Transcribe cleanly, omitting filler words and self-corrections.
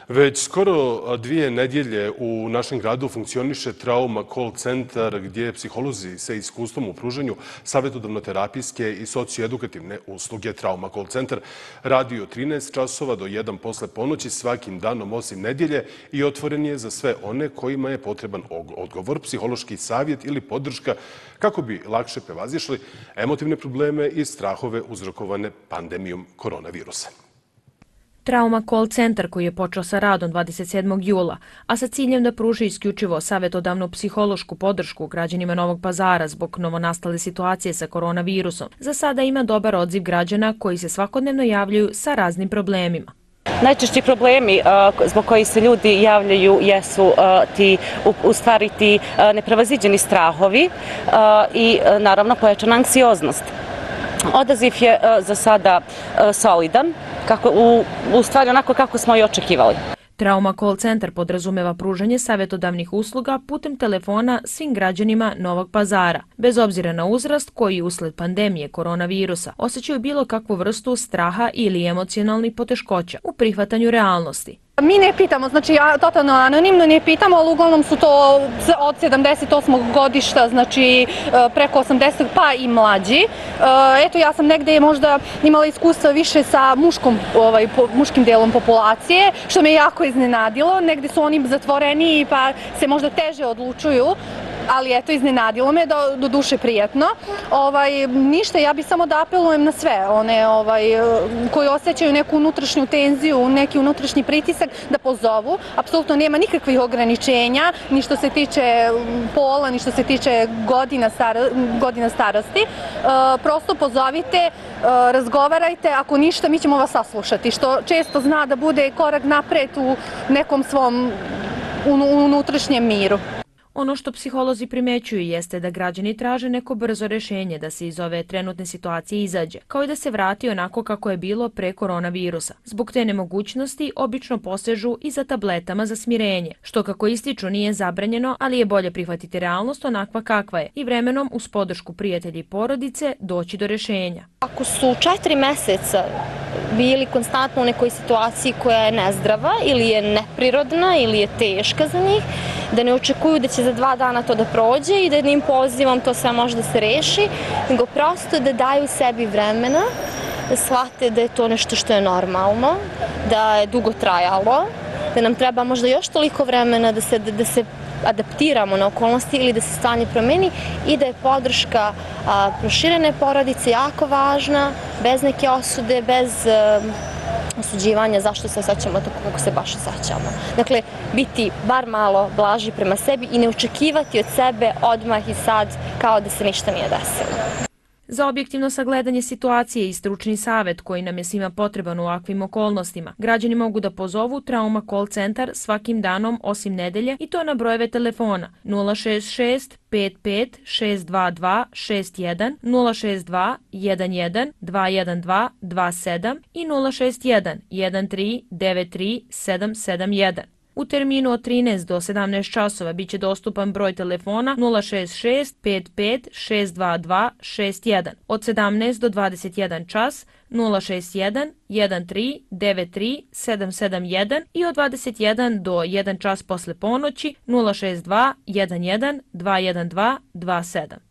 Već skoro 2 nedjelje u našem gradu funkcioniše trauma call centar gdje psiholozi sa iskustvom u pružanju savjetodavno-terapijske i socioedukativne usluge. Trauma call centar radi od 13 časova do 1 posle ponoći svakim danom osim nedjelje i otvoren je za sve one kojima je potreban odgovor, psihološki savjet ili podrška kako bi lakše prevazišli emotivne probleme i strahove uzrokovane pandemijom koronavirusa. Trauma call centar koji je počeo sa radom 27. jula, a sa ciljem da pruži isključivo savjetodavnu psihološku podršku građanima Novog Pazara zbog novonastale situacije sa koronavirusom, za sada ima dobar odziv građana koji se svakodnevno javljaju sa raznim problemima. Najčešći problemi zbog kojih se ljudi javljaju jesu u stvari ti neprevaziđeni strahovi i naravno pojačana anksioznost. Odaziv je za sada solidan, u stvari onako kako smo i očekivali. Trauma call centar podrazumeva pružanje savjetodavnih usluga putem telefona svim građanima Novog Pazara, bez obzira na uzrast koji usled pandemije koronavirusa osjećaju bilo kakvu vrstu straha ili emocionalnih poteškoća u prihvatanju realnosti. Mi ne pitamo, znači totalno anonimno ne pitamo, ali uglavnom su to od 78. godišta, znači preko 80 pa i mlađi. Eto, ja sam negde možda imala iskustva više sa muškim delom populacije, što me jako iznenadilo. Negde su oni zatvoreniji pa se možda teže odlučuju. Ali eto, iznenadilo me, do duše prijetno. Ništa, ja bih samo da apelujem na sve one koji osjećaju neku unutrašnju tenziju, neki unutrašnji pritisak, da pozovu. Apsolutno nema nikakvih ograničenja, ni što se tiče pola, ni što se tiče godina starosti. Prosto pozovite, razgovarajte, ako ništa, mi ćemo vas saslušati, što često zna da bude korak napred u nekom svom unutrašnjem miru. Ono što psiholozi primećuju jeste da građani traže neko brzo rješenje da se iz ove trenutne situacije izađe, kao i da se vrati onako kako je bilo pre koronavirusa. Zbog te nemogućnosti obično posežu i za tabletama za smirenje, što kako ističu nije zabranjeno, ali je bolje prihvatiti realnost onakva kakva je i vremenom uz podršku prijatelja i porodice doći do rješenja. Ako su 4 mjeseca bili konstantno u nekoj situaciji koja je nezdrava ili je neprirodna ili je teška za njih, da ne očekuju da će za 2 dana to da prođe i da jednim pozivom to sve može da se reši, nego prosto da daju sebi vremena, da shvate da je to nešto što je normalno, da je dugo trajalo, da nam treba možda još toliko vremena da se adaptiramo na okolnosti ili da se stanje promeni i da je podrška proširene porodice jako važna, bez neke osude, bez osuđivanja zašto se osjećamo tako kako se baš osjećamo. Dakle, biti bar malo blaži prema sebi i ne očekivati od sebe odmah i sad kao da se ništa nije desilo. Za objektivno sagledanje situacije i stručni savjet koji nam je svima potreban u ovakvim okolnostima, građani mogu da pozovu Trauma call centar svakim danom osim nedelje i to na brojeve telefona 066 55 622 61, 062 11 212 27 i 061 13 93 771. U terminu od 13 do 17 časova biće dostupan broj telefona 066 55 622 61. Od 17 do 21 čas 061 13 93 771 i od 21 do 1 čas posle ponoći 062 11 212 27.